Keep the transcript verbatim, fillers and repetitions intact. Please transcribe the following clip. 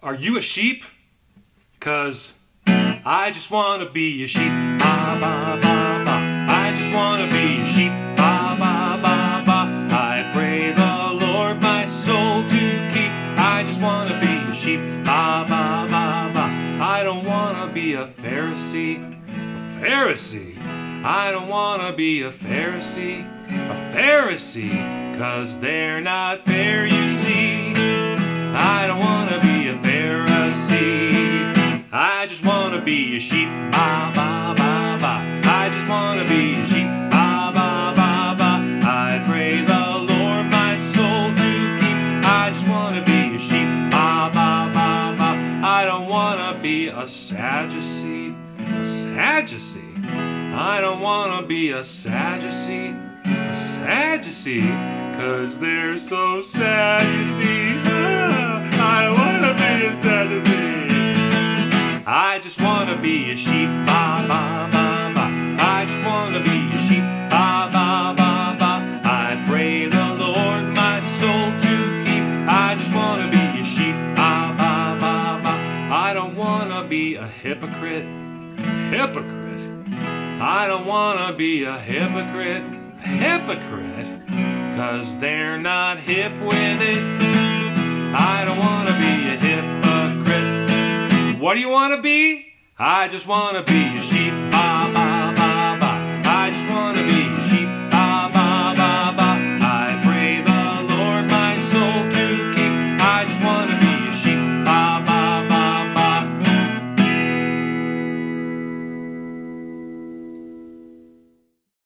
Are you a sheep? 'Cause I just wanna be a sheep. Ba, ba, ba, ba. I just wanna be a sheep. Ba, ba, ba, ba. I pray the Lord my soul to keep. I just wanna be a sheep. Ba, ba, ba, ba. I don't wanna be a Pharisee. A Pharisee? I don't wanna be a Pharisee. A Pharisee? 'Cause they're not fair, you see. I don't wanna be a Pharisee. I just wanna be a sheep. Ba, ba, ba, ba. I just wanna be a sheep. Ba, ba, ba, ba. I pray the Lord my soul to keep. I just wanna be a sheep. Ba, ba, ba, ba. I don't wanna be a Sadducee. A Sadducee? I don't wanna be a Sadducee. A Sadducee? 'Cause they're so sad, you see. I don't wanna be a Sadducee. I just wanna be a sheep. Ba, ba, ba, ba. I just wanna be a sheep. Ba, ba, ba, ba. I pray the Lord my soul to keep. I just wanna be a sheep. Ba, ba, ba, ba. I don't wanna be a hypocrite. Hypocrite? I don't wanna be a hypocrite. Hypocrite? 'Cause they're not hip with it. I don't wanna be a hypocrite. What do you wanna be? I just wanna be a sheep.